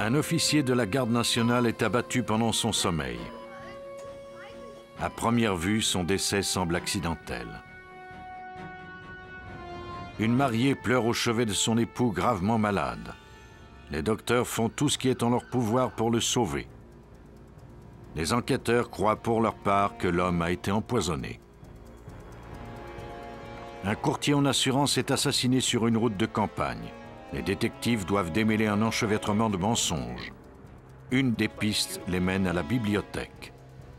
Un officier de la garde nationale est abattu pendant son sommeil. À première vue, son décès semble accidentel. Une mariée pleure au chevet de son époux gravement malade. Les docteurs font tout ce qui est en leur pouvoir pour le sauver. Les enquêteurs croient pour leur part que l'homme a été empoisonné. Un courtier en assurance est assassiné sur une route de campagne. Les détectives doivent démêler un enchevêtrement de mensonges. Une des pistes les mène à la bibliothèque.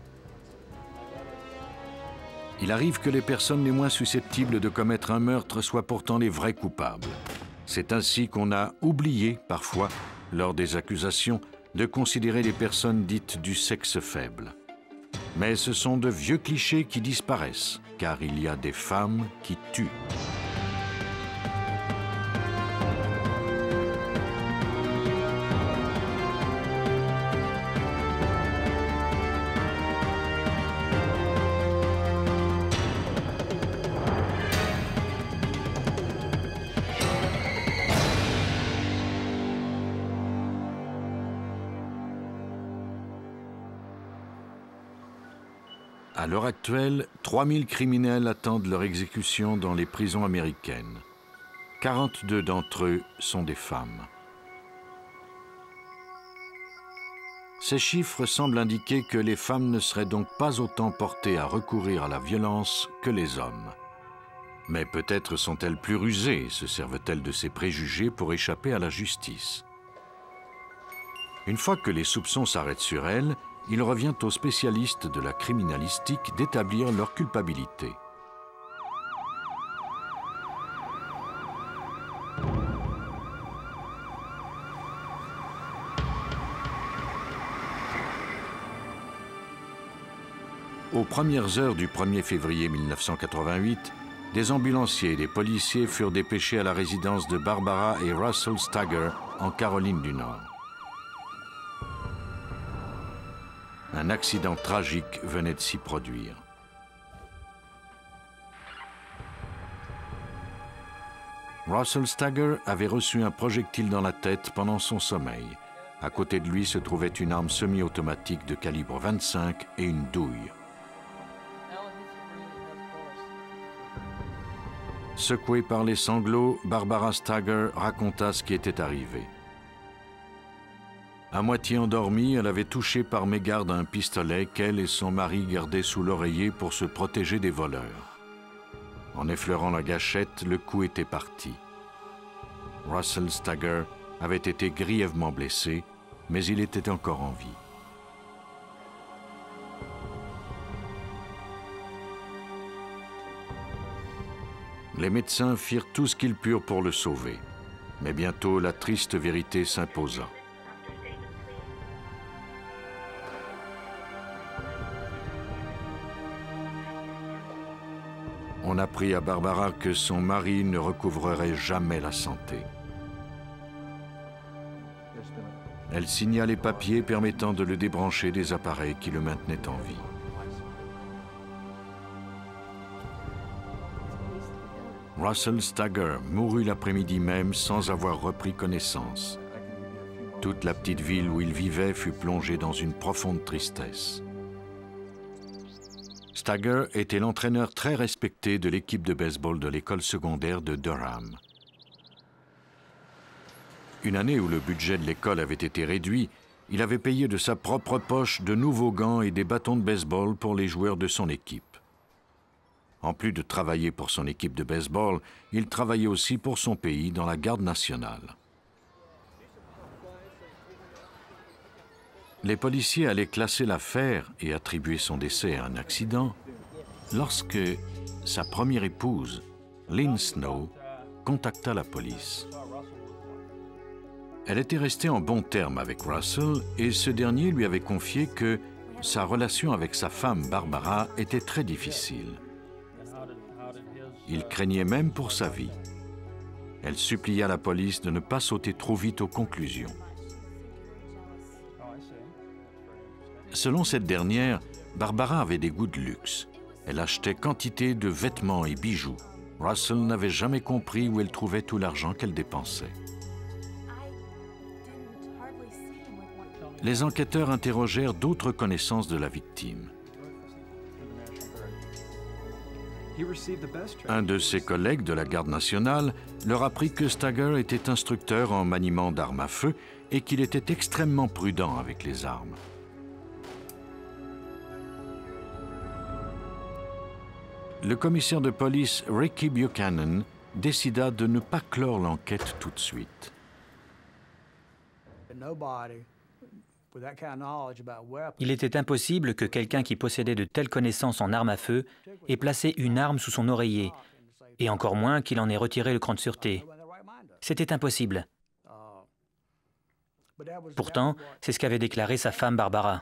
Il arrive que les personnes les moins susceptibles de commettre un meurtre soient pourtant les vrais coupables. C'est ainsi qu'on a oublié, parfois, lors des accusations, de considérer les personnes dites du sexe faible. Mais ce sont de vieux clichés qui disparaissent, car il y a des femmes qui tuent. À l'heure actuelle, 3000 criminels attendent leur exécution dans les prisons américaines. 42 d'entre eux sont des femmes. Ces chiffres semblent indiquer que les femmes ne seraient donc pas autant portées à recourir à la violence que les hommes. Mais peut-être sont-elles plus rusées et se servent-elles de ces préjugés pour échapper à la justice. Une fois que les soupçons s'arrêtent sur elles, il revient aux spécialistes de la criminalistique d'établir leur culpabilité. Aux premières heures du 1er février 1988, des ambulanciers et des policiers furent dépêchés à la résidence de Barbara et Russell Stagger en Caroline du Nord. Un accident tragique venait de s'y produire. Russell Stagger avait reçu un projectile dans la tête pendant son sommeil. À côté de lui se trouvait une arme semi-automatique de calibre 25 et une douille. Secouée par les sanglots, Barbara Stagger raconta ce qui était arrivé. À moitié endormie, elle avait touché par mégarde un pistolet qu'elle et son mari gardaient sous l'oreiller pour se protéger des voleurs. En effleurant la gâchette, le coup était parti. Russell Stagger avait été grièvement blessé, mais il était encore en vie. Les médecins firent tout ce qu'ils purent pour le sauver, mais bientôt la triste vérité s'imposa. On apprit à Barbara que son mari ne recouvrerait jamais la santé. Elle signa les papiers permettant de le débrancher des appareils qui le maintenaient en vie. Russell Stagger mourut l'après-midi même sans avoir repris connaissance. Toute la petite ville où il vivait fut plongée dans une profonde tristesse. Stagger était l'entraîneur très respecté de l'équipe de baseball de l'école secondaire de Durham. Une année où le budget de l'école avait été réduit, il avait payé de sa propre poche de nouveaux gants et des bâtons de baseball pour les joueurs de son équipe. En plus de travailler pour son équipe de baseball, il travaillait aussi pour son pays dans la garde nationale. Les policiers allaient classer l'affaire et attribuer son décès à un accident lorsque sa première épouse, Lynn Snow, contacta la police. Elle était restée en bons termes avec Russell et ce dernier lui avait confié que sa relation avec sa femme Barbara était très difficile. Il craignait même pour sa vie. Elle supplia la police de ne pas sauter trop vite aux conclusions. Selon cette dernière, Barbara avait des goûts de luxe. Elle achetait quantité de vêtements et bijoux. Russell n'avait jamais compris où elle trouvait tout l'argent qu'elle dépensait. Les enquêteurs interrogèrent d'autres connaissances de la victime. Un de ses collègues de la garde nationale leur apprit que Stagger était instructeur en maniement d'armes à feu et qu'il était extrêmement prudent avec les armes. Le commissaire de police Ricky Buchanan décida de ne pas clore l'enquête tout de suite. Il était impossible que quelqu'un qui possédait de telles connaissances en armes à feu ait placé une arme sous son oreiller, et encore moins qu'il en ait retiré le cran de sûreté. C'était impossible. Pourtant, c'est ce qu'avait déclaré sa femme Barbara.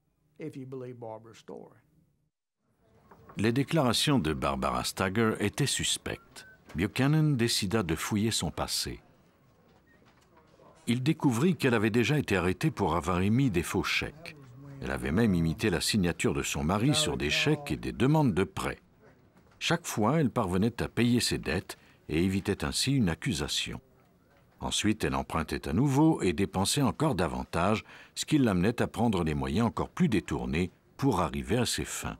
Les déclarations de Barbara Stagger étaient suspectes. Buchanan décida de fouiller son passé. Il découvrit qu'elle avait déjà été arrêtée pour avoir émis des faux chèques. Elle avait même imité la signature de son mari sur des chèques et des demandes de prêt. Chaque fois, elle parvenait à payer ses dettes et évitait ainsi une accusation. Ensuite, elle empruntait à nouveau et dépensait encore davantage, ce qui l'amenait à prendre des moyens encore plus détournés pour arriver à ses fins.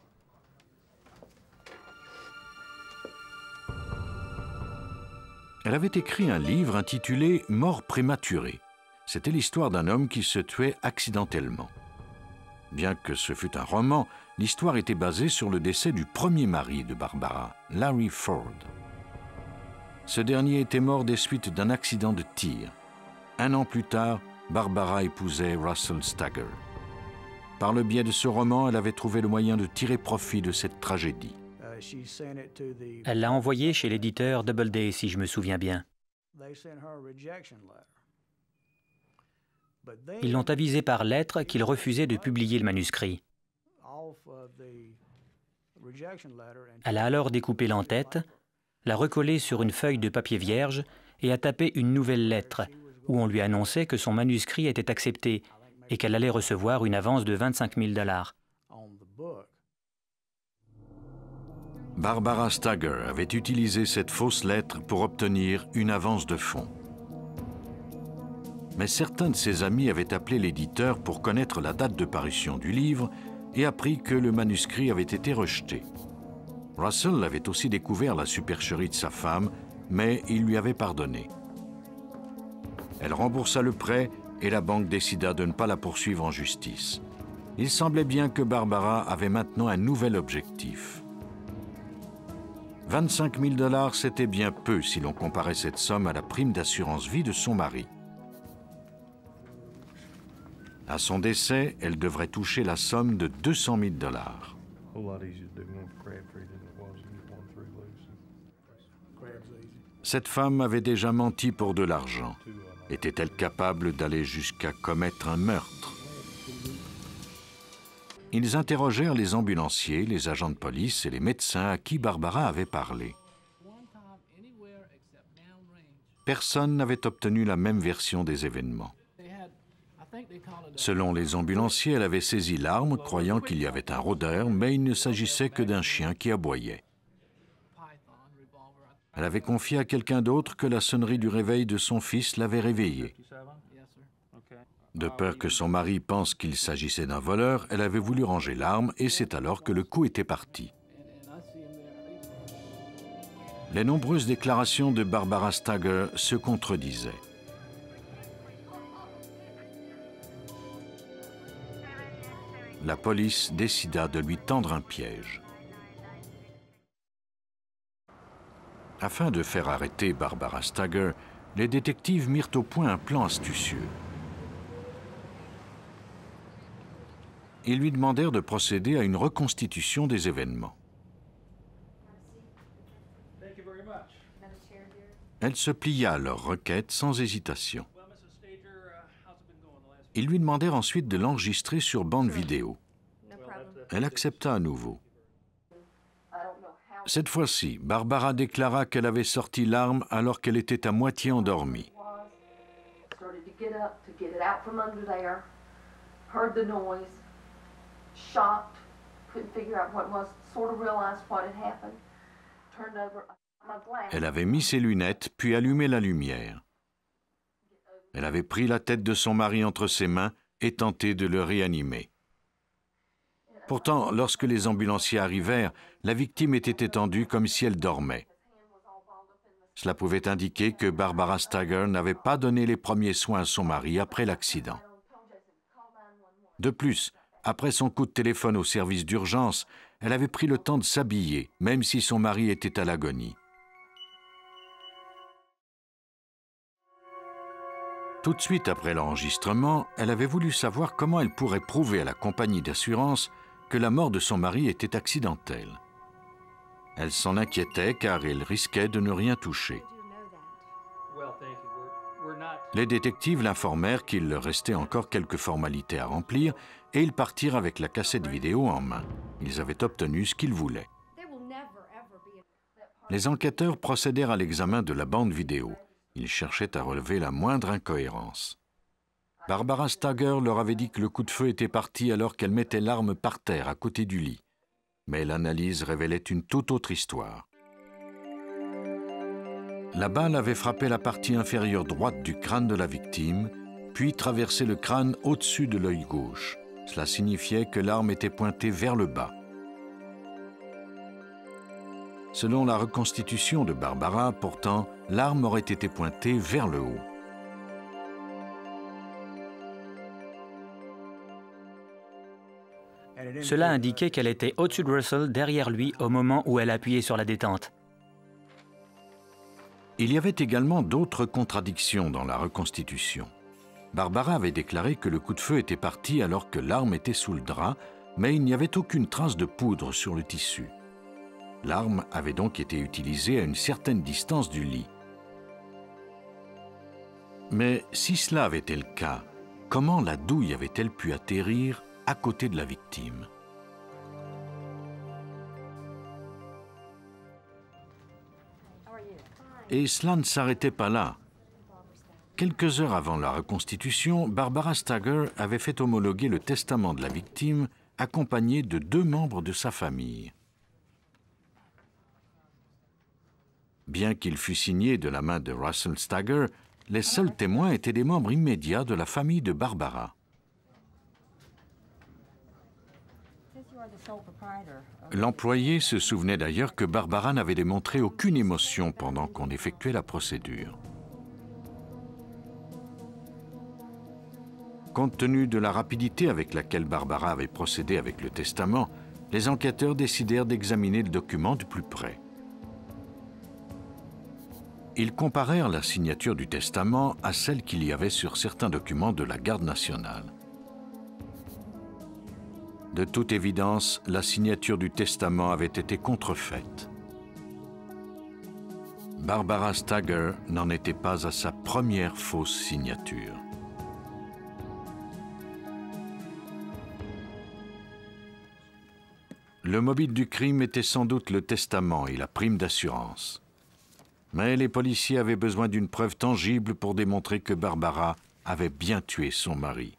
Elle avait écrit un livre intitulé « Mort prématurée ». C'était l'histoire d'un homme qui se tuait accidentellement. Bien que ce fût un roman, l'histoire était basée sur le décès du premier mari de Barbara, Larry Ford. Ce dernier était mort des suites d'un accident de tir. 1 an plus tard, Barbara épousait Russell Stagger. Par le biais de ce roman, elle avait trouvé le moyen de tirer profit de cette tragédie. Elle l'a envoyé chez l'éditeur Doubleday, si je me souviens bien. Ils l'ont avisé par lettre qu'ils refusaient de publier le manuscrit. Elle a alors découpé l'entête, l'a recollée sur une feuille de papier vierge et a tapé une nouvelle lettre où on lui annonçait que son manuscrit était accepté et qu'elle allait recevoir une avance de 25 000 $. Barbara Stagger avait utilisé cette fausse lettre pour obtenir une avance de fonds. Mais certains de ses amis avaient appelé l'éditeur pour connaître la date de parution du livre et appris que le manuscrit avait été rejeté. Russell avait aussi découvert la supercherie de sa femme, mais il lui avait pardonné. Elle remboursa le prêt et la banque décida de ne pas la poursuivre en justice. Il semblait bien que Barbara avait maintenant un nouvel objectif. 25 000 $, c'était bien peu si l'on comparait cette somme à la prime d'assurance vie de son mari. À son décès, elle devrait toucher la somme de 200 000 $. Cette femme avait déjà menti pour de l'argent. Était-elle capable d'aller jusqu'à commettre un meurtre? Ils interrogèrent les ambulanciers, les agents de police et les médecins à qui Barbara avait parlé. Personne n'avait obtenu la même version des événements. Selon les ambulanciers, elle avait saisi l'arme, croyant qu'il y avait un rôdeur, mais il ne s'agissait que d'un chien qui aboyait. Elle avait confié à quelqu'un d'autre que la sonnerie du réveil de son fils l'avait réveillée. De peur que son mari pense qu'il s'agissait d'un voleur, elle avait voulu ranger l'arme et c'est alors que le coup était parti. Les nombreuses déclarations de Barbara Stagger se contredisaient. La police décida de lui tendre un piège. Afin de faire arrêter Barbara Stagger, les détectives mirent au point un plan astucieux. Ils lui demandèrent de procéder à une reconstitution des événements. Elle se plia à leur requête sans hésitation. Ils lui demandèrent ensuite de l'enregistrer sur bande vidéo. Elle accepta à nouveau. Cette fois-ci, Barbara déclara qu'elle avait sorti l'arme alors qu'elle était à moitié endormie. Elle avait mis ses lunettes, puis allumé la lumière. Elle avait pris la tête de son mari entre ses mains et tenté de le réanimer. Pourtant, lorsque les ambulanciers arrivèrent, la victime était étendue comme si elle dormait. Cela pouvait indiquer que Barbara Stager n'avait pas donné les premiers soins à son mari après l'accident. De plus, après son coup de téléphone au service d'urgence, elle avait pris le temps de s'habiller, même si son mari était à l'agonie. Tout de suite après l'enregistrement, elle avait voulu savoir comment elle pourrait prouver à la compagnie d'assurance que la mort de son mari était accidentelle. Elle s'en inquiétait car elle risquait de ne rien toucher. Les détectives l'informèrent qu'il leur restait encore quelques formalités à remplir et ils partirent avec la cassette vidéo en main. Ils avaient obtenu ce qu'ils voulaient. Les enquêteurs procédèrent à l'examen de la bande vidéo. Ils cherchaient à relever la moindre incohérence. Barbara Stager leur avait dit que le coup de feu était parti alors qu'elle mettait l'arme par terre à côté du lit. Mais l'analyse révélait une toute autre histoire. La balle avait frappé la partie inférieure droite du crâne de la victime, puis traversé le crâne au-dessus de l'œil gauche. Cela signifiait que l'arme était pointée vers le bas. Selon la reconstitution de Barbara, pourtant, l'arme aurait été pointée vers le haut. Cela indiquait qu'elle était au-dessus de Russell, derrière lui, au moment où elle appuyait sur la détente. Il y avait également d'autres contradictions dans la reconstitution. Barbara avait déclaré que le coup de feu était parti alors que l'arme était sous le drap, mais il n'y avait aucune trace de poudre sur le tissu. L'arme avait donc été utilisée à une certaine distance du lit. Mais si cela avait été le cas, comment la douille avait-elle pu atterrir à côté de la victime? Et cela ne s'arrêtait pas là. Quelques heures avant la reconstitution, Barbara Stager avait fait homologuer le testament de la victime accompagné de 2 membres de sa famille. Bien qu'il fût signé de la main de Russell Stager, les seuls témoins étaient des membres immédiats de la famille de Barbara. L'employé se souvenait d'ailleurs que Barbara n'avait démontré aucune émotion pendant qu'on effectuait la procédure. Compte tenu de la rapidité avec laquelle Barbara avait procédé avec le testament, les enquêteurs décidèrent d'examiner le document de plus près. Ils comparèrent la signature du testament à celle qu'il y avait sur certains documents de la Garde nationale. De toute évidence, la signature du testament avait été contrefaite. Barbara Stager n'en était pas à sa première fausse signature. Le mobile du crime était sans doute le testament et la prime d'assurance. Mais les policiers avaient besoin d'une preuve tangible pour démontrer que Barbara avait bien tué son mari.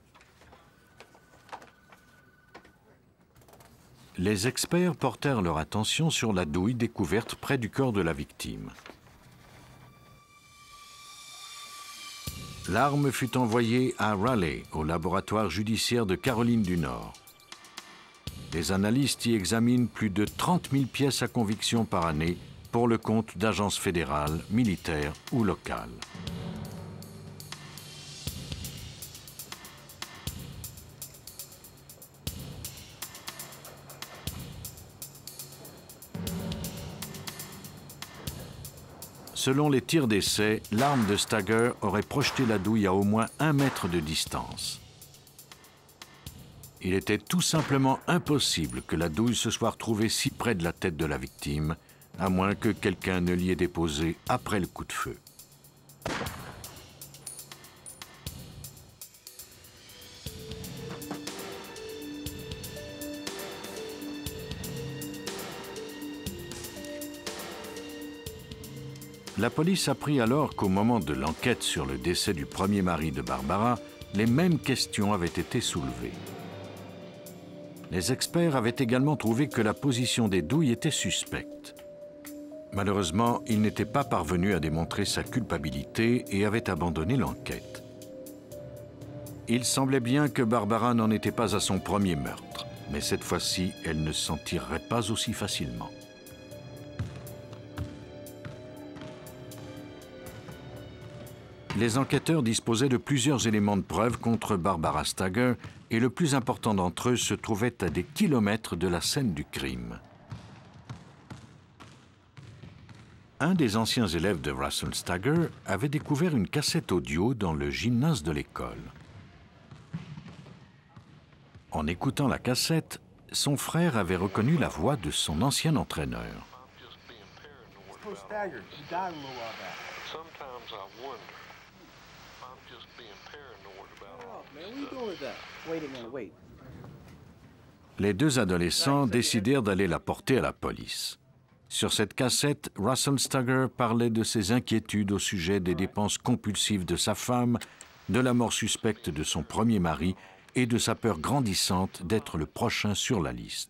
Les experts portèrent leur attention sur la douille découverte près du corps de la victime. L'arme fut envoyée à Raleigh, au laboratoire judiciaire de Caroline du Nord. Les analystes y examinent plus de 30 000 pièces à conviction par année pour le compte d'agences fédérales, militaires ou locales. Selon les tirs d'essai, l'arme de Stager aurait projeté la douille à au moins 1 mètre de distance. Il était tout simplement impossible que la douille se soit retrouvée si près de la tête de la victime, à moins que quelqu'un ne l'y ait déposée après le coup de feu. La police apprit alors qu'au moment de l'enquête sur le décès du premier mari de Barbara, les mêmes questions avaient été soulevées. Les experts avaient également trouvé que la position des douilles était suspecte. Malheureusement, il n'était pas parvenu à démontrer sa culpabilité et avait abandonné l'enquête. Il semblait bien que Barbara n'en était pas à son premier meurtre, mais cette fois-ci, elle ne s'en tirerait pas aussi facilement. Les enquêteurs disposaient de plusieurs éléments de preuve contre Barbara Stager et le plus important d'entre eux se trouvait à des kilomètres de la scène du crime. Un des anciens élèves de Russell Stager avait découvert une cassette audio dans le gymnase de l'école. En écoutant la cassette, son frère avait reconnu la voix de son ancien entraîneur. Les deux adolescents décidèrent d'aller la porter à la police. Sur cette cassette, Russell Stager parlait de ses inquiétudes au sujet des dépenses compulsives de sa femme, de la mort suspecte de son premier mari et de sa peur grandissante d'être le prochain sur la liste.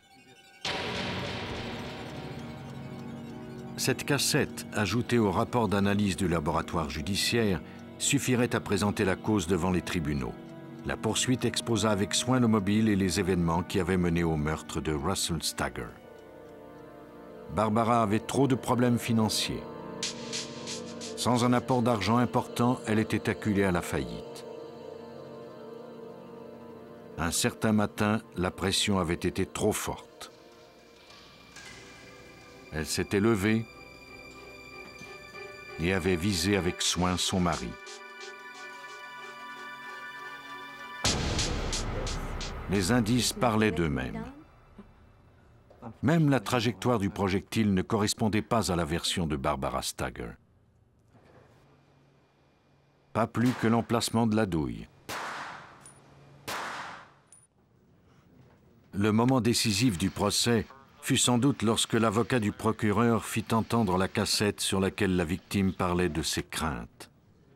Cette cassette, ajoutée au rapport d'analyse du laboratoire judiciaire, suffirait à présenter la cause devant les tribunaux. La poursuite exposa avec soin le mobile et les événements qui avaient mené au meurtre de Russell Stager. Barbara avait trop de problèmes financiers. Sans un apport d'argent important, elle était acculée à la faillite. Un certain matin, la pression avait été trop forte. Elle s'était levée et avait visé avec soin son mari. Les indices parlaient d'eux-mêmes. Même la trajectoire du projectile ne correspondait pas à la version de Barbara Stager. Pas plus que l'emplacement de la douille. Le moment décisif du procès fut sans doute lorsque l'avocat du procureur fit entendre la cassette sur laquelle la victime parlait de ses craintes.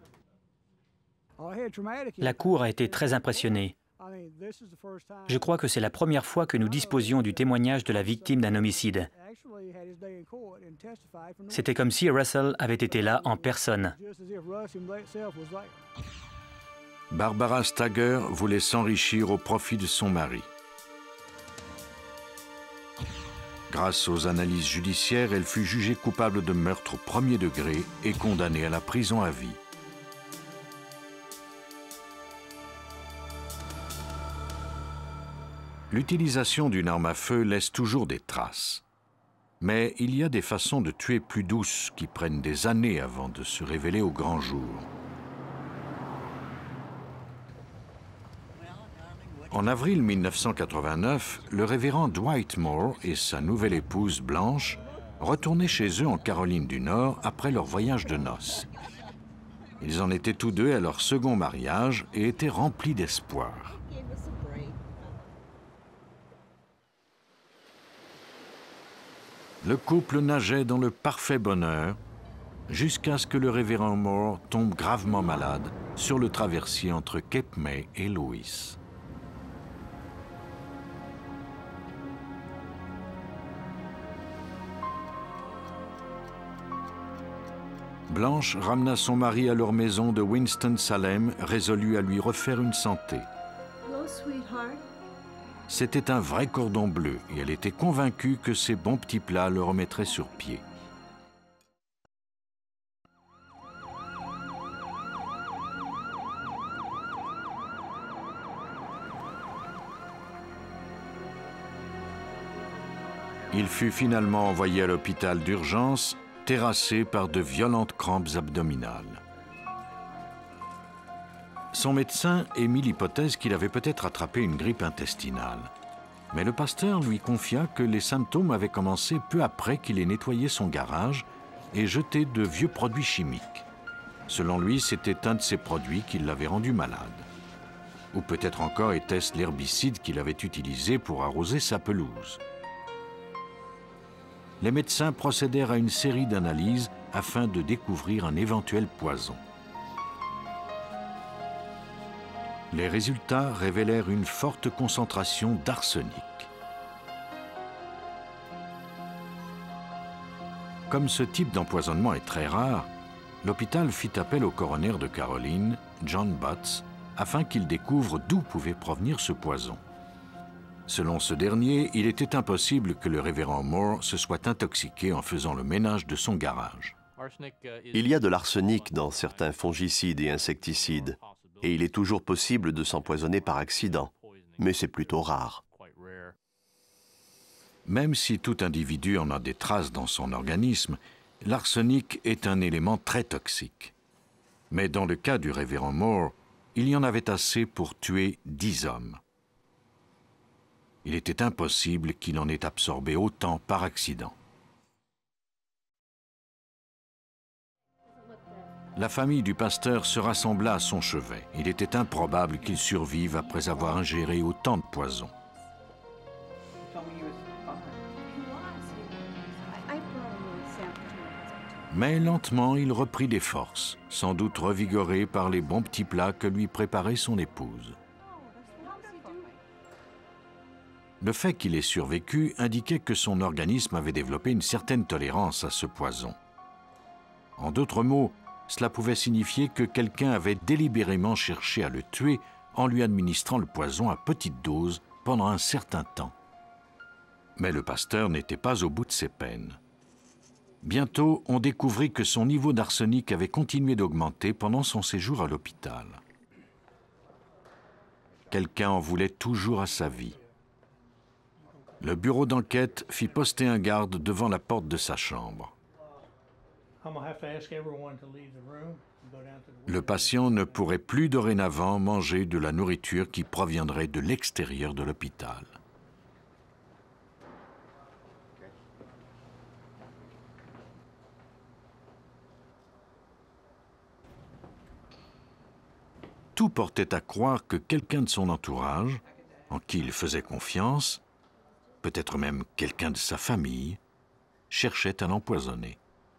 La cour a été très impressionnée. Je crois que c'est la première fois que nous disposions du témoignage de la victime d'un homicide. C'était comme si Russell avait été là en personne. Barbara Stager voulait s'enrichir au profit de son mari. Grâce aux analyses judiciaires, elle fut jugée coupable de meurtre au premier degré et condamnée à la prison à vie. L'utilisation d'une arme à feu laisse toujours des traces. Mais il y a des façons de tuer plus douces qui prennent des années avant de se révéler au grand jour. En avril 1989, le révérend Dwight Moore et sa nouvelle épouse Blanche retournaient chez eux en Caroline du Nord après leur voyage de noces. Ils en étaient tous deux à leur second mariage et étaient remplis d'espoir. Le couple nageait dans le parfait bonheur jusqu'à ce que le révérend Moore tombe gravement malade sur le traversier entre Cape May et Lewis. Blanche ramena son mari à leur maison de Winston-Salem, résolue à lui refaire une santé. C'était un vrai cordon bleu et elle était convaincue que ces bons petits plats le remettraient sur pied. Il fut finalement envoyé à l'hôpital d'urgence, terrassé par de violentes crampes abdominales. Son médecin émit l'hypothèse qu'il avait peut-être attrapé une grippe intestinale. Mais le pasteur lui confia que les symptômes avaient commencé peu après qu'il ait nettoyé son garage et jeté de vieux produits chimiques. Selon lui, c'était un de ces produits qui l'avait rendu malade. Ou peut-être encore était-ce l'herbicide qu'il avait utilisé pour arroser sa pelouse. Les médecins procédèrent à une série d'analyses afin de découvrir un éventuel poison. Les résultats révélèrent une forte concentration d'arsenic. Comme ce type d'empoisonnement est très rare, l'hôpital fit appel au coroner de Caroline, John Butts, afin qu'il découvre d'où pouvait provenir ce poison. Selon ce dernier, il était impossible que le révérend Moore se soit intoxiqué en faisant le ménage de son garage. Il y a de l'arsenic dans certains fongicides et insecticides, et il est toujours possible de s'empoisonner par accident, mais c'est plutôt rare. Même si tout individu en a des traces dans son organisme, l'arsenic est un élément très toxique. Mais dans le cas du révérend Moore, il y en avait assez pour tuer 10 hommes. Il était impossible qu'il en ait absorbé autant par accident. La famille du pasteur se rassembla à son chevet. Il était improbable qu'il survive après avoir ingéré autant de poison. Mais lentement, il reprit des forces, sans doute revigoré par les bons petits plats que lui préparait son épouse. Le fait qu'il ait survécu indiquait que son organisme avait développé une certaine tolérance à ce poison. En d'autres mots, cela pouvait signifier que quelqu'un avait délibérément cherché à le tuer en lui administrant le poison à petite dose pendant un certain temps. Mais le pasteur n'était pas au bout de ses peines. Bientôt, on découvrit que son niveau d'arsenic avait continué d'augmenter pendant son séjour à l'hôpital. Quelqu'un en voulait toujours à sa vie. Le bureau d'enquête fit poster un garde devant la porte de sa chambre. Le patient ne pourrait plus dorénavant manger de la nourriture qui proviendrait de l'extérieur de l'hôpital. Tout portait à croire que quelqu'un de son entourage, en qui il faisait confiance, peut-être même quelqu'un de sa famille, cherchait à l'empoisonner.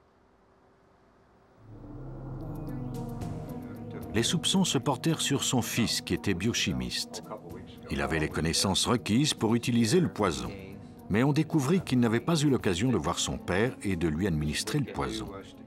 Les soupçons se portèrent sur son fils qui était biochimiste. Il avait les connaissances requises pour utiliser le poison, mais on découvrit qu'il n'avait pas eu l'occasion de voir son père et de lui administrer le poison.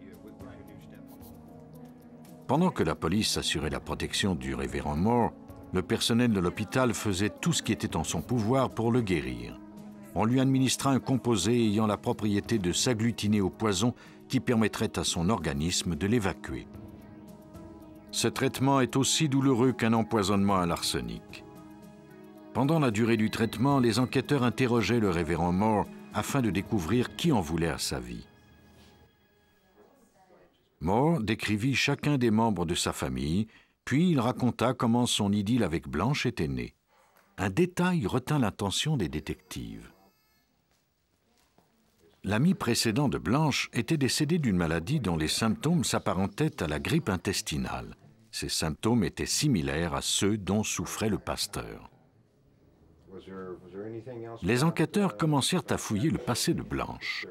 Pendant que la police assurait la protection du révérend Moore, le personnel de l'hôpital faisait tout ce qui était en son pouvoir pour le guérir. On lui administra un composé ayant la propriété de s'agglutiner au poison qui permettrait à son organisme de l'évacuer. Ce traitement est aussi douloureux qu'un empoisonnement à l'arsenic. Pendant la durée du traitement, les enquêteurs interrogeaient le révérend Moore afin de découvrir qui en voulait à sa vie. Moore décrivit chacun des membres de sa famille, puis il raconta comment son idylle avec Blanche était née. Un détail retint l'attention des détectives. L'ami précédent de Blanche était décédé d'une maladie dont les symptômes s'apparentaient à la grippe intestinale. Ces symptômes étaient similaires à ceux dont souffrait le pasteur. Les enquêteurs commencèrent à fouiller le passé de Blanche.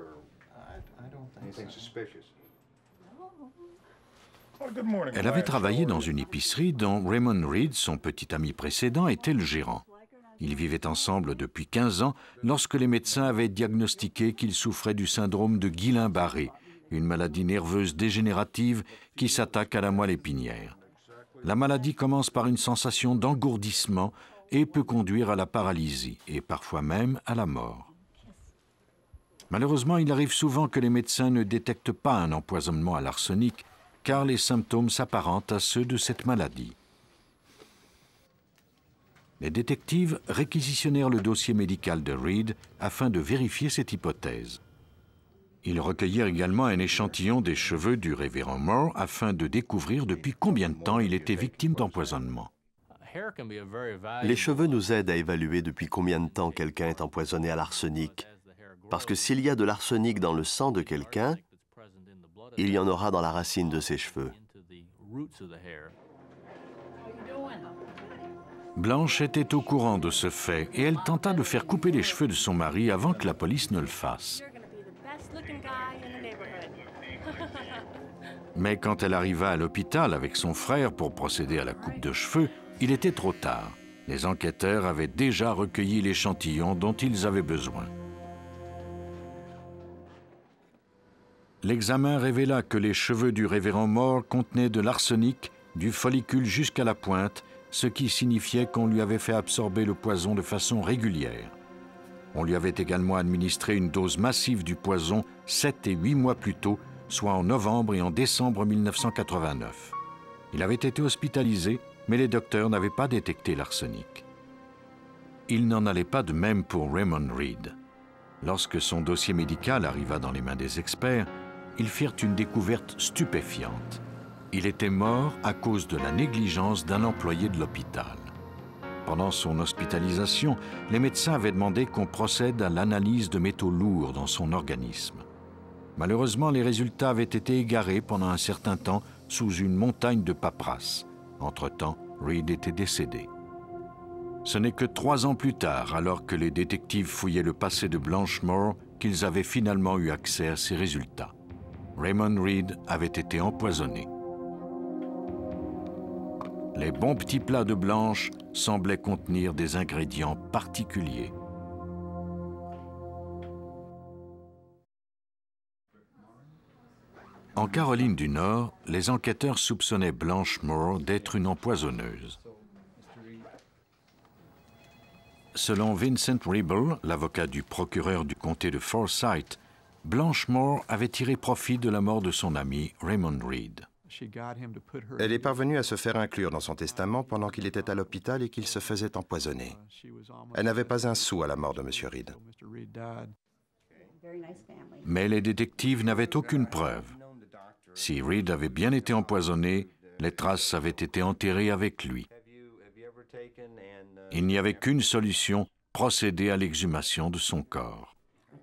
Elle avait travaillé dans une épicerie dont Raymond Reed, son petit ami précédent, était le gérant. Ils vivaient ensemble depuis 15 ans lorsque les médecins avaient diagnostiqué qu'il souffrait du syndrome de Guillain-Barré, une maladie nerveuse dégénérative qui s'attaque à la moelle épinière. La maladie commence par une sensation d'engourdissement et peut conduire à la paralysie et parfois même à la mort. Malheureusement, il arrive souvent que les médecins ne détectent pas un empoisonnement à l'arsenic car les symptômes s'apparentent à ceux de cette maladie. Les détectives réquisitionnèrent le dossier médical de Reed afin de vérifier cette hypothèse. Ils recueillirent également un échantillon des cheveux du révérend Moore afin de découvrir depuis combien de temps il était victime d'empoisonnement. Les cheveux nous aident à évaluer depuis combien de temps quelqu'un est empoisonné à l'arsenic. Parce que s'il y a de l'arsenic dans le sang de quelqu'un, il y en aura dans la racine de ses cheveux. Blanche était au courant de ce fait et elle tenta de faire couper les cheveux de son mari avant que la police ne le fasse. Mais quand elle arriva à l'hôpital avec son frère pour procéder à la coupe de cheveux, il était trop tard. Les enquêteurs avaient déjà recueilli l'échantillon dont ils avaient besoin. L'examen révéla que les cheveux du révérend Moore contenaient de l'arsenic, du follicule jusqu'à la pointe, ce qui signifiait qu'on lui avait fait absorber le poison de façon régulière. On lui avait également administré une dose massive du poison 7 et 8 mois plus tôt, soit en novembre et en décembre 1989. Il avait été hospitalisé, mais les docteurs n'avaient pas détecté l'arsenic. Il n'en allait pas de même pour Raymond Reed. Lorsque son dossier médical arriva dans les mains des experts, ils firent une découverte stupéfiante. Il était mort à cause de la négligence d'un employé de l'hôpital. Pendant son hospitalisation, les médecins avaient demandé qu'on procède à l'analyse de métaux lourds dans son organisme. Malheureusement, les résultats avaient été égarés pendant un certain temps sous une montagne de paperasse. Entre-temps, Reed était décédé. Ce n'est que 3 ans plus tard, alors que les détectives fouillaient le passé de Blanche Moore, qu'ils avaient finalement eu accès à ces résultats. Raymond Reed avait été empoisonné. Les bons petits plats de Blanche semblaient contenir des ingrédients particuliers. En Caroline du Nord, les enquêteurs soupçonnaient Blanche Moore d'être une empoisonneuse. Selon Vincent Ribble, l'avocat du procureur du comté de Forsyth, Blanche Moore avait tiré profit de la mort de son ami Raymond Reed. Elle est parvenue à se faire inclure dans son testament pendant qu'il était à l'hôpital et qu'il se faisait empoisonner. Elle n'avait pas un sou à la mort de M. Reed. Mais les détectives n'avaient aucune preuve. Si Reed avait bien été empoisonné, les traces avaient été enterrées avec lui. Il n'y avait qu'une solution, procéder à l'exhumation de son corps.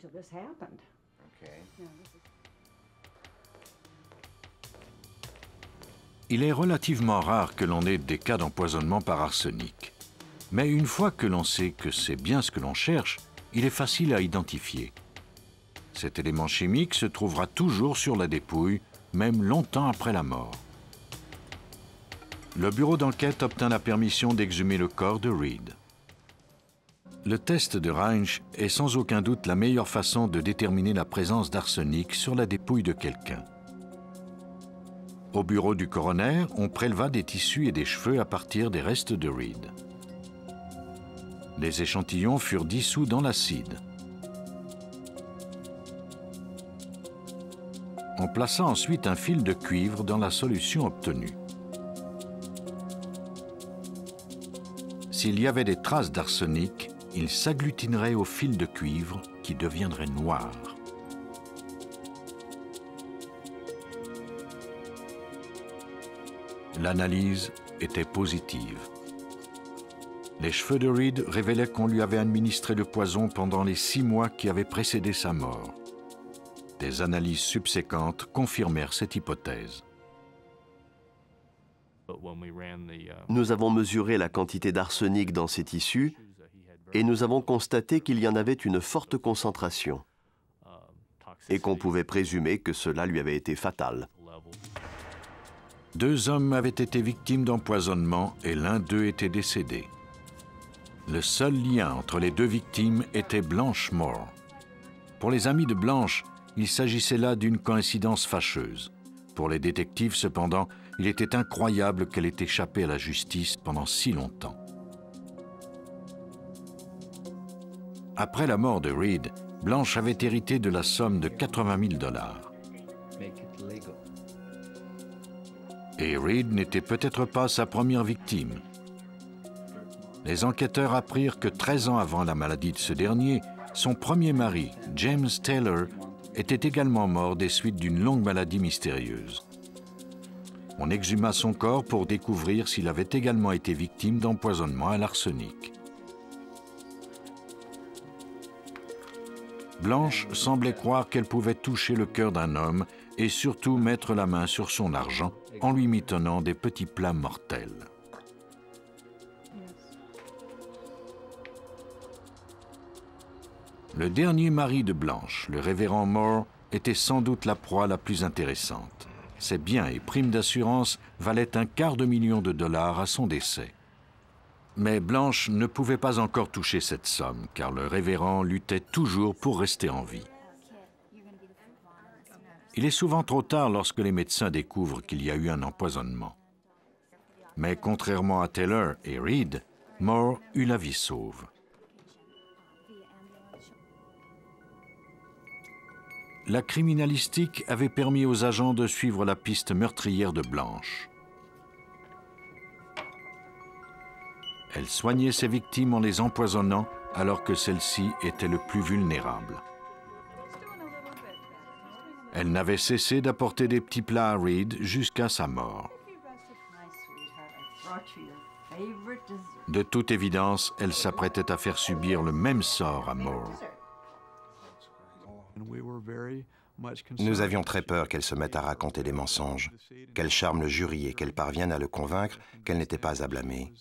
Il est relativement rare que l'on ait des cas d'empoisonnement par arsenic. Mais une fois que l'on sait que c'est bien ce que l'on cherche, il est facile à identifier. Cet élément chimique se trouvera toujours sur la dépouille, même longtemps après la mort. Le bureau d'enquête obtint la permission d'exhumer le corps de Reed. Le test de Reinsch est sans aucun doute la meilleure façon de déterminer la présence d'arsenic sur la dépouille de quelqu'un. Au bureau du coroner, on préleva des tissus et des cheveux à partir des restes de Reed. Les échantillons furent dissous dans l'acide. On plaça ensuite un fil de cuivre dans la solution obtenue. S'il y avait des traces d'arsenic, il s'agglutinerait au fil de cuivre qui deviendrait noir. L'analyse était positive. Les cheveux de Reed révélaient qu'on lui avait administré le poison pendant les 6 mois qui avaient précédé sa mort. Des analyses subséquentes confirmèrent cette hypothèse. Nous avons mesuré la quantité d'arsenic dans ces tissus et nous avons constaté qu'il y en avait une forte concentration et qu'on pouvait présumer que cela lui avait été fatal. 2 hommes avaient été victimes d'empoisonnement et l'un d'eux était décédé. Le seul lien entre les 2 victimes était Blanche Moore. Pour les amis de Blanche, il s'agissait là d'une coïncidence fâcheuse. Pour les détectives, cependant, il était incroyable qu'elle ait échappé à la justice pendant si longtemps. Après la mort de Reed, Blanche avait hérité de la somme de 80 000 $. Et Reed n'était peut-être pas sa première victime. Les enquêteurs apprirent que 13 ans avant la maladie de ce dernier, son premier mari, James Taylor, était également mort des suites d'une longue maladie mystérieuse. On exhuma son corps pour découvrir s'il avait également été victime d'empoisonnement à l'arsenic. Blanche semblait croire qu'elle pouvait toucher le cœur d'un homme et surtout mettre la main sur son argent en lui mitonnant des petits plats mortels. Le dernier mari de Blanche, le révérend Moore, était sans doute la proie la plus intéressante. Ses biens et primes d'assurance valaient $250 000 à son décès. Mais Blanche ne pouvait pas encore toucher cette somme, car le révérend luttait toujours pour rester en vie. Il est souvent trop tard lorsque les médecins découvrent qu'il y a eu un empoisonnement. Mais contrairement à Taylor et Reed, Moore eut la vie sauve. La criminalistique avait permis aux agents de suivre la piste meurtrière de Blanche. Elle soignait ses victimes en les empoisonnant alors que celles-ci étaient le plus vulnérables. Elle n'avait cessé d'apporter des petits plats à Reed jusqu'à sa mort. De toute évidence, elle s'apprêtait à faire subir le même sort à Moore. Nous avions très peur qu'elle se mette à raconter des mensonges, qu'elle charme le jury et qu'elle parvienne à le convaincre qu'elle n'était pas à blâmer.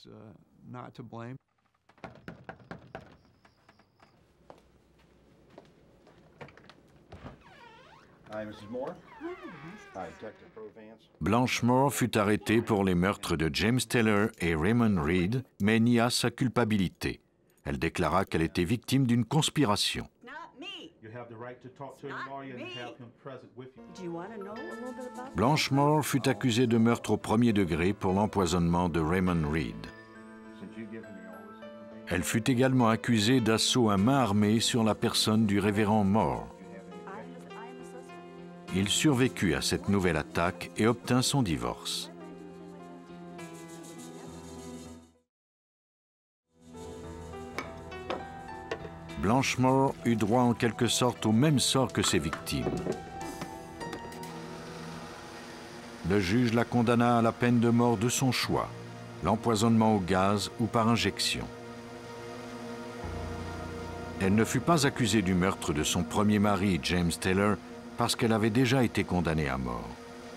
Blanche Moore fut arrêtée pour les meurtres de James Taylor et Raymond Reed, mais nia sa culpabilité. Elle déclara qu'elle était victime d'une conspiration. Blanche Moore fut accusée de meurtre au premier degré pour l'empoisonnement de Raymond Reed. Elle fut également accusée d'assaut à main armée sur la personne du révérend Moore. Il survécut à cette nouvelle attaque et obtint son divorce. Blanche Moore eut droit en quelque sorte au même sort que ses victimes. Le juge la condamna à la peine de mort de son choix, l'empoisonnement au gaz ou par injection. Elle ne fut pas accusée du meurtre de son premier mari, James Taylor, parce qu'elle avait déjà été condamnée à mort.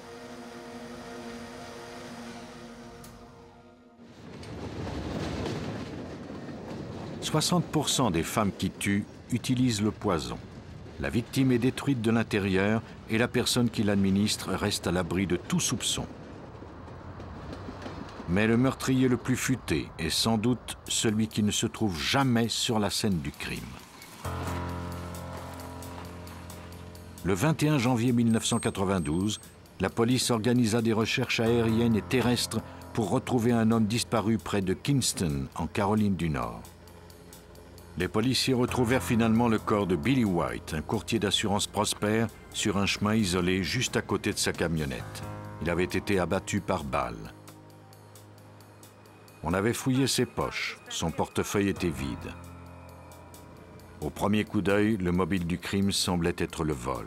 « 60% des femmes qui tuent utilisent le poison. La victime est détruite de l'intérieur et la personne qui l'administre reste à l'abri de tout soupçon. Mais le meurtrier le plus futé est sans doute celui qui ne se trouve jamais sur la scène du crime. Le 21 janvier 1992, la police organisa des recherches aériennes et terrestres pour retrouver un homme disparu près de Kingston, en Caroline du Nord. Les policiers retrouvèrent finalement le corps de Billy White, un courtier d'assurance prospère, sur un chemin isolé juste à côté de sa camionnette. Il avait été abattu par balle. On avait fouillé ses poches, son portefeuille était vide. Au premier coup d'œil, le mobile du crime semblait être le vol.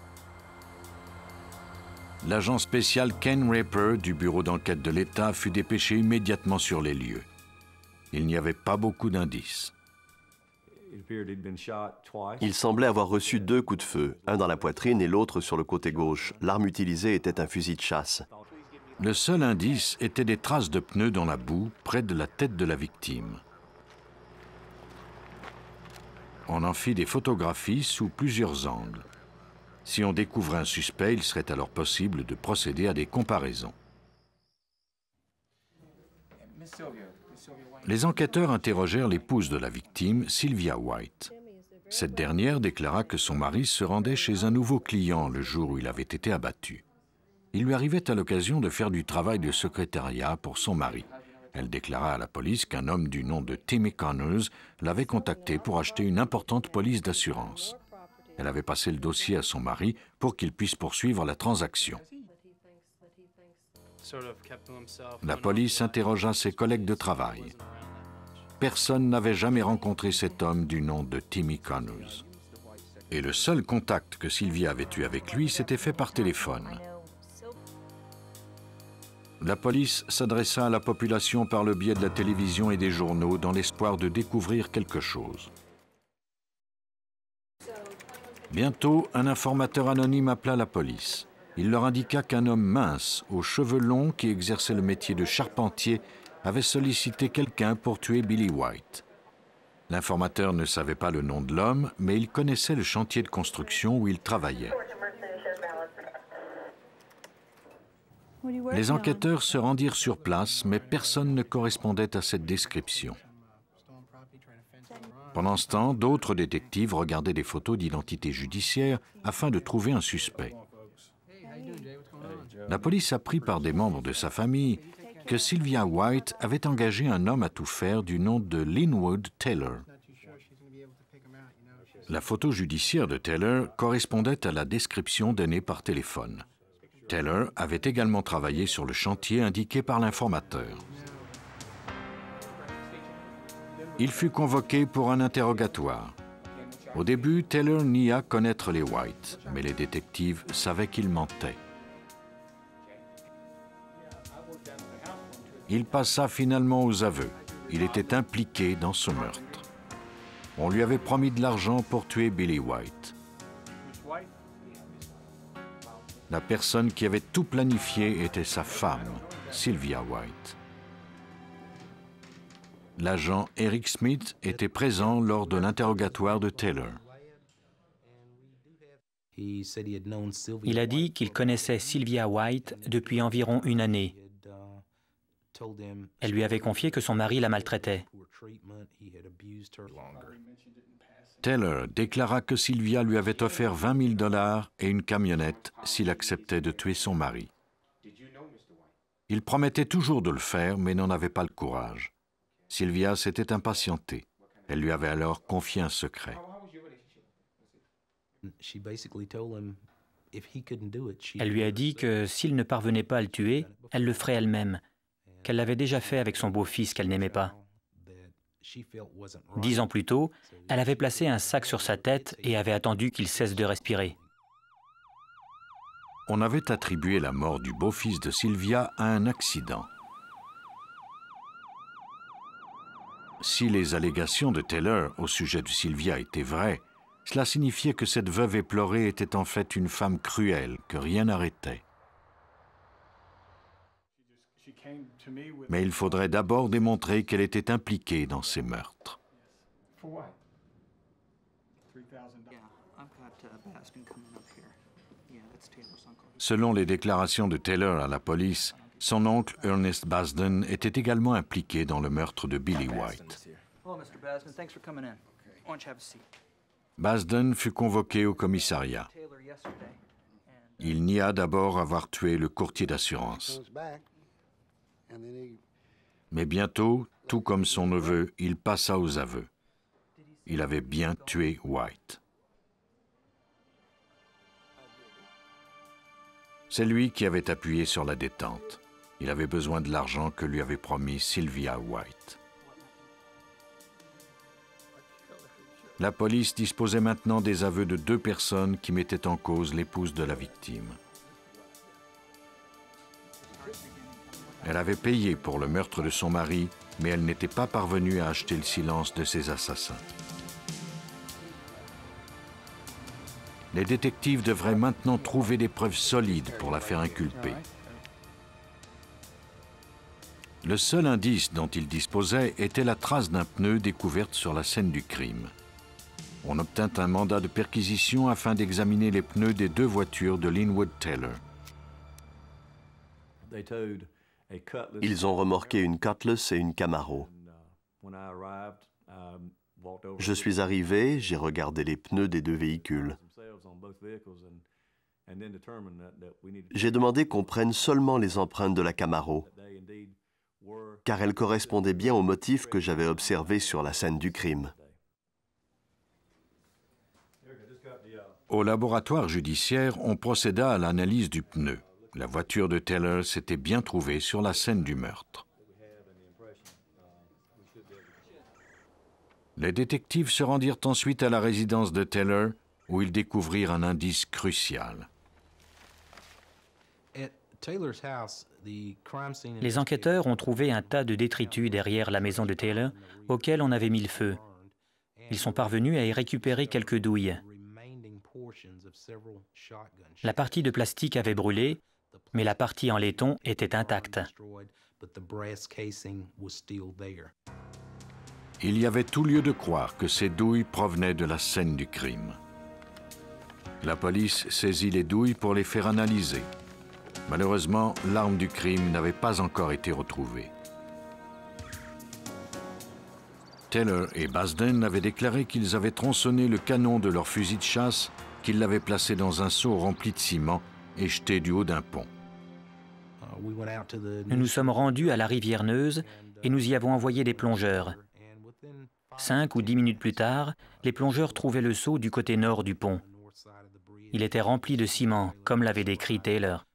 L'agent spécial Ken Raper du bureau d'enquête de l'État fut dépêché immédiatement sur les lieux. Il n'y avait pas beaucoup d'indices. Il semblait avoir reçu 2 coups de feu, un dans la poitrine et l'autre sur le côté gauche. L'arme utilisée était un fusil de chasse. Le seul indice était des traces de pneus dans la boue près de la tête de la victime. On en fit des photographies sous plusieurs angles. Si on découvrait un suspect, il serait alors possible de procéder à des comparaisons. Les enquêteurs interrogèrent l'épouse de la victime, Sylvia White. Cette dernière déclara que son mari se rendait chez un nouveau client le jour où il avait été abattu. Il lui arrivait à l'occasion de faire du travail de secrétariat pour son mari. Elle déclara à la police qu'un homme du nom de Timmy Connors l'avait contacté pour acheter une importante police d'assurance. Elle avait passé le dossier à son mari pour qu'il puisse poursuivre la transaction. La police interrogea ses collègues de travail. Personne n'avait jamais rencontré cet homme du nom de Timmy Connors. Et le seul contact que Sylvia avait eu avec lui s'était fait par téléphone. La police s'adressa à la population par le biais de la télévision et des journaux dans l'espoir de découvrir quelque chose. Bientôt, un informateur anonyme appela la police. Il leur indiqua qu'un homme mince, aux cheveux longs, qui exerçait le métier de charpentier, avait sollicité quelqu'un pour tuer Billy White. L'informateur ne savait pas le nom de l'homme, mais il connaissait le chantier de construction où il travaillait. Les enquêteurs se rendirent sur place, mais personne ne correspondait à cette description. Pendant ce temps, d'autres détectives regardaient des photos d'identité judiciaire afin de trouver un suspect. La police apprit par des membres de sa famille que Sylvia White avait engagé un homme à tout faire du nom de Linwood Taylor. La photo judiciaire de Taylor correspondait à la description donnée par téléphone. Taylor avait également travaillé sur le chantier indiqué par l'informateur. Il fut convoqué pour un interrogatoire. Au début, Taylor nia connaître les White, mais les détectives savaient qu'il mentait. Il passa finalement aux aveux. Il était impliqué dans ce meurtre. On lui avait promis de l'argent pour tuer Billy White. La personne qui avait tout planifié était sa femme, Sylvia White. L'agent Eric Smith était présent lors de l'interrogatoire de Taylor. Il a dit qu'il connaissait Sylvia White depuis environ une année. Elle lui avait confié que son mari la maltraitait. Taylor déclara que Sylvia lui avait offert 20 000 $ et une camionnette s'il acceptait de tuer son mari. Il promettait toujours de le faire, mais n'en avait pas le courage. Sylvia s'était impatientée. Elle lui avait alors confié un secret. Elle lui a dit que s'il ne parvenait pas à le tuer, elle le ferait elle-même, qu'elle l'avait déjà fait avec son beau-fils qu'elle n'aimait pas. 10 ans plus tôt, elle avait placé un sac sur sa tête et avait attendu qu'il cesse de respirer. On avait attribué la mort du beau-fils de Sylvia à un accident. Si les allégations de Taylor au sujet de Sylvia étaient vraies, cela signifiait que cette veuve éplorée était en fait une femme cruelle que rien n'arrêtait. Mais il faudrait d'abord démontrer qu'elle était impliquée dans ces meurtres. Selon les déclarations de Taylor à la police, son oncle Ernest Basden était également impliqué dans le meurtre de Billy White. Basden fut convoqué au commissariat. Il nia d'abord avoir tué le courtier d'assurance. Mais bientôt, tout comme son neveu, il passa aux aveux. Il avait bien tué White. C'est lui qui avait appuyé sur la détente. Il avait besoin de l'argent que lui avait promis Sylvia White. La police disposait maintenant des aveux de 2 personnes qui mettaient en cause l'épouse de la victime. Elle avait payé pour le meurtre de son mari, mais elle n'était pas parvenue à acheter le silence de ses assassins. Les détectives devraient maintenant trouver des preuves solides pour la faire inculper. Le seul indice dont ils disposaient était la trace d'un pneu découverte sur la scène du crime. On obtint un mandat de perquisition afin d'examiner les pneus des 2 voitures de Linwood Taylor. Ils ont remorqué une Cutlass et une Camaro. Je suis arrivé, j'ai regardé les pneus des 2 véhicules. J'ai demandé qu'on prenne seulement les empreintes de la Camaro, car elles correspondaient bien aux motifs que j'avais observés sur la scène du crime. Au laboratoire judiciaire, on procéda à l'analyse du pneu. La voiture de Taylor s'était bien trouvée sur la scène du meurtre. Les détectives se rendirent ensuite à la résidence de Taylor, où ils découvrirent un indice crucial. Les enquêteurs ont trouvé un tas de détritus derrière la maison de Taylor, auquel on avait mis le feu. Ils sont parvenus à y récupérer quelques douilles. La partie de plastique avait brûlé, mais la partie en laiton était intacte. Il y avait tout lieu de croire que ces douilles provenaient de la scène du crime. La police saisit les douilles pour les faire analyser. Malheureusement, l'arme du crime n'avait pas encore été retrouvée. Taylor et Basden avaient déclaré qu'ils avaient tronçonné le canon de leur fusil de chasse, qu'ils l'avaient placé dans un seau rempli de ciment et jeté du haut d'un pont. Nous nous sommes rendus à la rivière Neuse et nous y avons envoyé des plongeurs. 5 ou 10 minutes plus tard, les plongeurs trouvaient le seau du côté nord du pont. Il était rempli de ciment, comme l'avait décrit Taylor.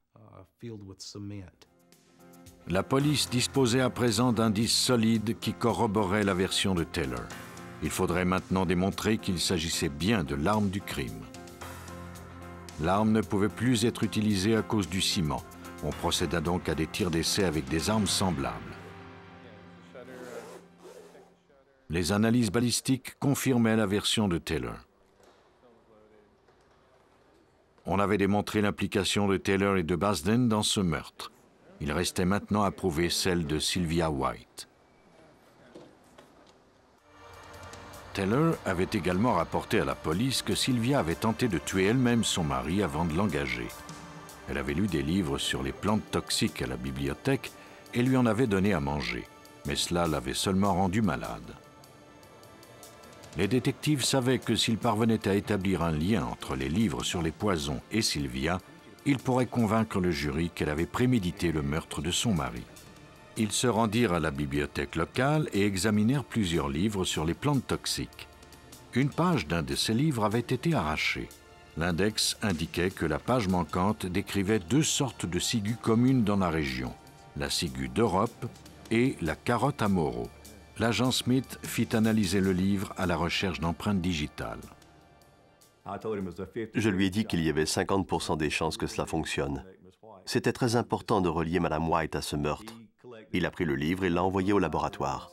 La police disposait à présent d'indices solides qui corroboraient la version de Taylor. Il faudrait maintenant démontrer qu'il s'agissait bien de l'arme du crime. L'arme ne pouvait plus être utilisée à cause du ciment. On procéda donc à des tirs d'essai avec des armes semblables. Les analyses balistiques confirmaient la version de Taylor. On avait démontré l'implication de Taylor et de Basden dans ce meurtre. Il restait maintenant à prouver celle de Sylvia White. Taylor avait également rapporté à la police que Sylvia avait tenté de tuer elle-même son mari avant de l'engager. Elle avait lu des livres sur les plantes toxiques à la bibliothèque et lui en avait donné à manger, mais cela l'avait seulement rendue malade. Les détectives savaient que s'ils parvenaient à établir un lien entre les livres sur les poisons et Sylvia, ils pourraient convaincre le jury qu'elle avait prémédité le meurtre de son mari. Ils se rendirent à la bibliothèque locale et examinèrent plusieurs livres sur les plantes toxiques. Une page d'un de ces livres avait été arrachée. L'index indiquait que la page manquante décrivait 2 sortes de ciguës communes dans la région, la ciguë d'Europe et la carotte à Moreau. L'agent Smith fit analyser le livre à la recherche d'empreintes digitales. Je lui ai dit qu'il y avait 50% des chances que cela fonctionne. C'était très important de relier Mme White à ce meurtre. Il a pris le livre et l'a envoyé au laboratoire.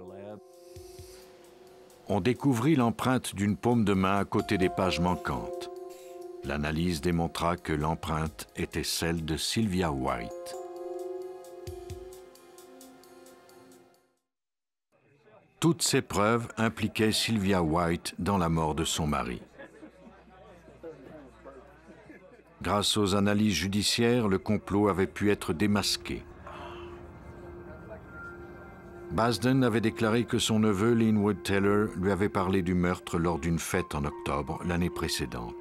On découvrit l'empreinte d'une paume de main à côté des pages manquantes. L'analyse démontra que l'empreinte était celle de Sylvia White. Toutes ces preuves impliquaient Sylvia White dans la mort de son mari. Grâce aux analyses judiciaires, le complot avait pu être démasqué. Basden avait déclaré que son neveu Linwood Taylor lui avait parlé du meurtre lors d'une fête en octobre l'année précédente.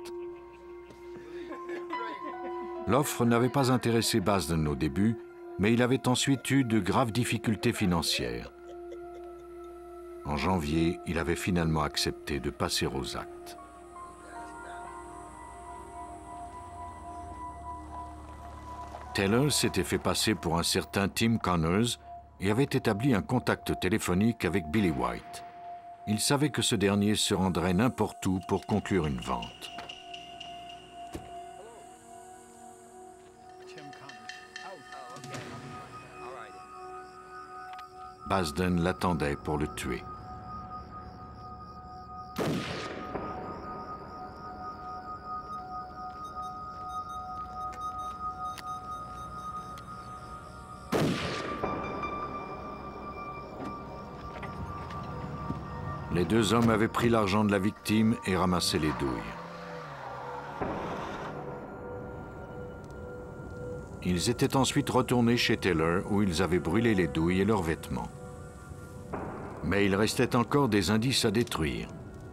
L'offre n'avait pas intéressé Basden au début, mais il avait ensuite eu de graves difficultés financières. En janvier, il avait finalement accepté de passer aux actes. Taylor s'était fait passer pour un certain Tim Connors et avait établi un contact téléphonique avec Billy White. Il savait que ce dernier se rendrait n'importe où pour conclure une vente. Basden l'attendait pour le tuer. Les 2 hommes avaient pris l'argent de la victime et ramassé les douilles. Ils étaient ensuite retournés chez Taylor où ils avaient brûlé les douilles et leurs vêtements. Mais il restait encore des indices à détruire.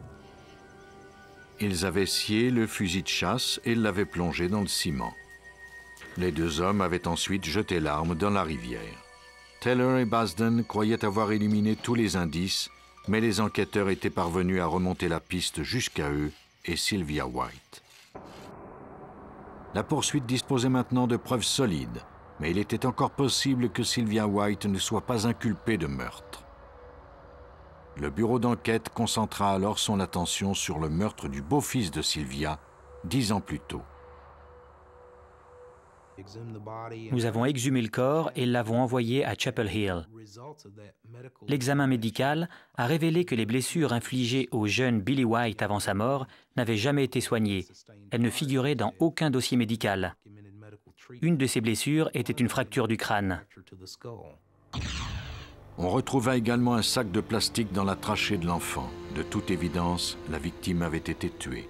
Ils avaient scié le fusil de chasse et l'avaient plongé dans le ciment. Les 2 hommes avaient ensuite jeté l'arme dans la rivière. Taylor et Basden croyaient avoir éliminé tous les indices, mais les enquêteurs étaient parvenus à remonter la piste jusqu'à eux et Sylvia White. La poursuite disposait maintenant de preuves solides, mais il était encore possible que Sylvia White ne soit pas inculpée de meurtre. Le bureau d'enquête concentra alors son attention sur le meurtre du beau-fils de Sylvia, 10 ans plus tôt. Nous avons exhumé le corps et l'avons envoyé à Chapel Hill. L'examen médical a révélé que les blessures infligées au jeune Billy White avant sa mort n'avaient jamais été soignées. Elles ne figuraient dans aucun dossier médical. Une de ces blessures était une fracture du crâne. On retrouva également un sac de plastique dans la trachée de l'enfant. De toute évidence, la victime avait été tuée.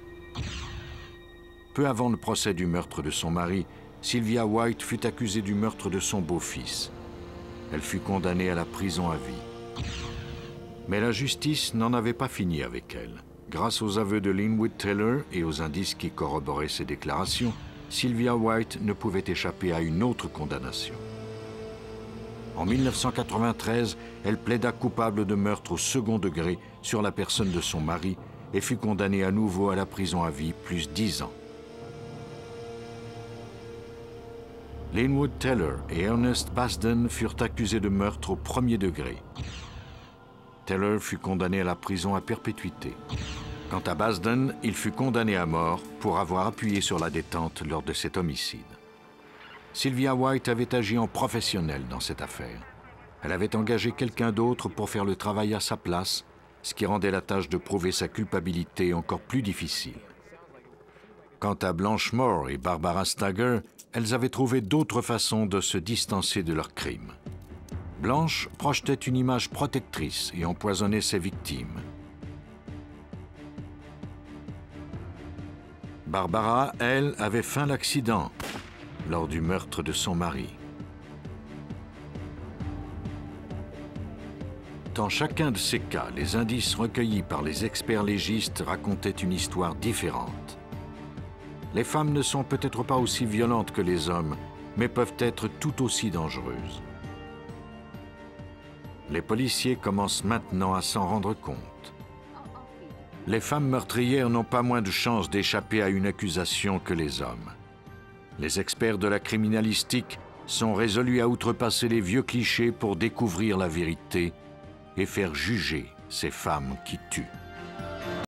Peu avant le procès du meurtre de son mari, Sylvia White fut accusée du meurtre de son beau-fils. Elle fut condamnée à la prison à vie. Mais la justice n'en avait pas fini avec elle. Grâce aux aveux de Linwood Taylor et aux indices qui corroboraient ses déclarations, Sylvia White ne pouvait échapper à une autre condamnation. En 1993, elle plaida coupable de meurtre au second degré sur la personne de son mari et fut condamnée à nouveau à la prison à vie plus 10 ans. Linwood Taylor et Ernest Basden furent accusés de meurtre au premier degré. Taylor fut condamné à la prison à perpétuité. Quant à Basden, il fut condamné à mort pour avoir appuyé sur la détente lors de cet homicide. Sylvia White avait agi en professionnelle dans cette affaire. Elle avait engagé quelqu'un d'autre pour faire le travail à sa place, ce qui rendait la tâche de prouver sa culpabilité encore plus difficile. Quant à Blanche Moore et Barbara Stager, elles avaient trouvé d'autres façons de se distancer de leurs crimes. Blanche projetait une image protectrice et empoisonnait ses victimes. Barbara, elle, avait feint l'accident lors du meurtre de son mari. Dans chacun de ces cas, les indices recueillis par les experts légistes racontaient une histoire différente. Les femmes ne sont peut-être pas aussi violentes que les hommes, mais peuvent être tout aussi dangereuses. Les policiers commencent maintenant à s'en rendre compte. Les femmes meurtrières n'ont pas moins de chances d'échapper à une accusation que les hommes. Les experts de la criminalistique sont résolus à outrepasser les vieux clichés pour découvrir la vérité et faire juger ces femmes qui tuent.